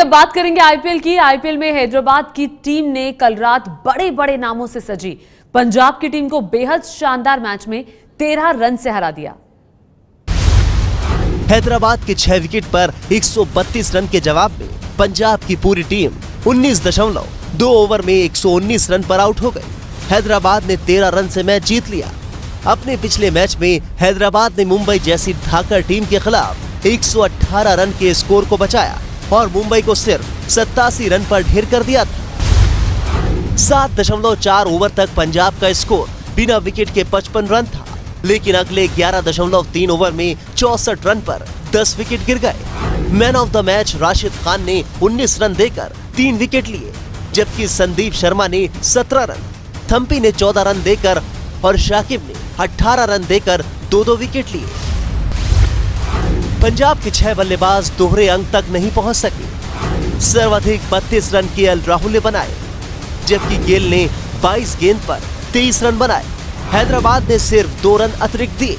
अब बात करेंगे आईपीएल की। आईपीएल में हैदराबाद की टीम ने कल रात बड़े बड़े नामों से सजी पंजाब की टीम को बेहद शानदार मैच में 13 रन से हरा दिया। हैदराबाद के 6 विकेट पर 132 रन के जवाब में पंजाब की पूरी टीम 19.2 ओवर में 119 रन पर आउट हो गई। हैदराबाद ने 13 रन से मैच जीत लिया। अपने पिछले मैच में हैदराबाद ने मुंबई जैसी ढाका टीम के खिलाफ 118 रन के स्कोर को बचाया और मुंबई को सिर्फ 87 रन पर ढेर कर दिया था। 7.4 ओवर तक पंजाब का स्कोर बिना विकेट के 55 रन था, लेकिन अगले 11.3 ओवर में 64 रन पर 10 विकेट गिर गए। Man of the match Rashid Khan ने 19 रन देकर 3 विकेट लिए, जबकि संदीप शर्मा ने 17 रन, थम्पी ने 14 रन देकर और शाकिब ने 18 रन देकर 2-2 विकेट लिए। पंजाब के 6 बल्लेबाज दोहरे अंक तक नहीं पहुंच सके। सर्वाधिक 32 रन केएल राहुल ने बनाए, जबकि गेल ने 22 गेंद पर 23 रन बनाए। हैदराबाद ने सिर्फ 2 रन अतिरिक्त दिए।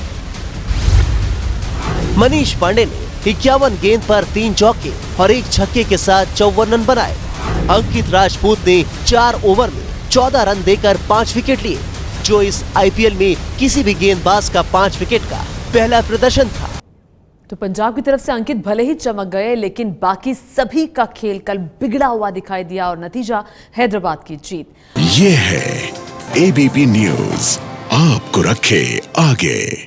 मनीष पांडे ने 51 गेंद पर 3 चौके और 1 छक्के के साथ 54 रन बनाए। अंकित राजपूत ने 4 ओवर में 14 रन देकर 5 विकेट लिए, जो इस आईपीएल में किसी भी गेंदबाज का 5 विकेट का पहला प्रदर्शन था। तो पंजाब की तरफ से अंकित भले ही चमक गए, लेकिन बाकी सभी का खेल कल बिगड़ा हुआ दिखाई दिया और नतीजा हैदराबाद की जीत। ये है एबीपी न्यूज़, आपको रखे आगे।